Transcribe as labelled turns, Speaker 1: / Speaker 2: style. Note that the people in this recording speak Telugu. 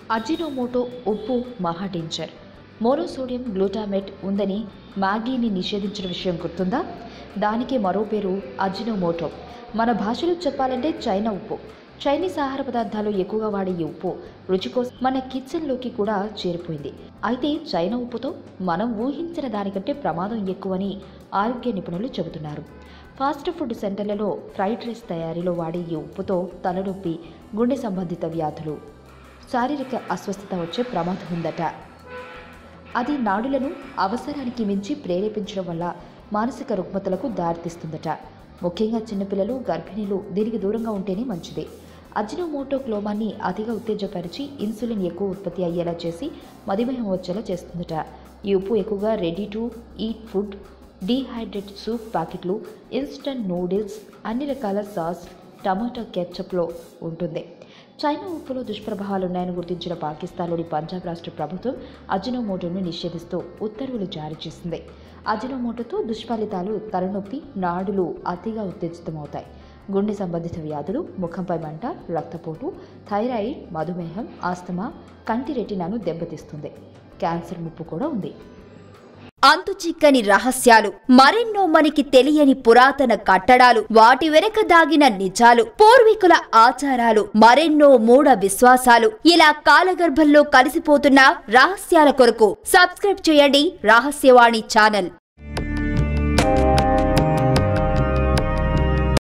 Speaker 1: అజినోమోటో ఉప్పు మహా డేంజర్. మోనోసోడియం గ్లూటామేట్ ఉందని మ్యాగీని నిషేధించిన విషయం గుర్తుందా? దానికి మరో పేరు అజినోమోటో. మన భాషలో చెప్పాలంటే చైనా ఉప్పు. చైనీస్ ఆహార పదార్థాలు ఎక్కువగా వాడే ఈ ఉప్పు రుచి కోసం మన కిచెన్లోకి కూడా చేరిపోయింది. అయితే చైనా ఉప్పుతో మనం ఊహించిన దానికంటే ప్రమాదం ఎక్కువని ఆరోగ్య నిపుణులు చెబుతున్నారు. ఫాస్ట్ ఫుడ్ సెంటర్లలో ఫ్రైడ్ రైస్ తయారీలో వాడే ఈ ఉప్పుతో తలనొప్పి, గుండె సంబంధిత వ్యాధులు, శారీరక అస్వస్థత వచ్చే ప్రమాదం ఉందట. అది నాడులను అవసరానికి మించి ప్రేరేపించడం వల్ల మానసిక రుగ్మతలకు దారితీస్తుందట. ముఖ్యంగా చిన్నపిల్లలు, గర్భిణీలు దీనికి దూరంగా ఉంటేనే మంచిది. అజినోమోటో క్లోమాన్ని అతిగా ఉత్తేజపరిచి ఇన్సులిన్ ఎక్కువ ఉత్పత్తి అయ్యేలా చేసి మధుమేహం వచ్చేలా చేస్తుందట. ఈ ఉప్పు ఎక్కువగా ready to eat food, dehydrate soup ప్యాకెట్లు, ఇన్స్టంట్ నూడిల్స్, అన్ని రకాల సాస్, టమాటా కెచప్లో ఉంటుంది. చైనా ఉప్పులో దుష్ప్రభావాలున్నాయని గుర్తించిన పాకిస్తాన్లోని పంజాబ్ రాష్ట్ర ప్రభుత్వం అజినోమోటోను నిషేధిస్తూ ఉత్తర్వులు జారీ చేసింది. అజినోమోటోతో దుష్ఫలితాలు తలనొప్పి, నాడులు అతిగా ఉత్తేజితమవుతాయి, గుండె సంబంధిత వ్యాధులు, ముఖంపై మంట, రక్తపోటు, థైరాయిడ్, మధుమేహం, ఆస్తమా, కంటి రెటినాను దెబ్బతీస్తుంది. క్యాన్సర్ ముప్పు కూడా ఉంది.
Speaker 2: అంతుచిక్కని రహస్యాలు, మరెన్నో మనకి తెలియని పురాతన కట్టడాలు, వాటి వెనక దాగిన నిజాలు, పూర్వీకుల ఆచారాలు, మరెన్నో మూఢ విశ్వాసాలు, ఇలా కాలగర్భంలో కలిసిపోతున్న రహస్యాల కొరకు సబ్స్క్రైబ్ చేయండి రహస్యవాణి ఛానల్.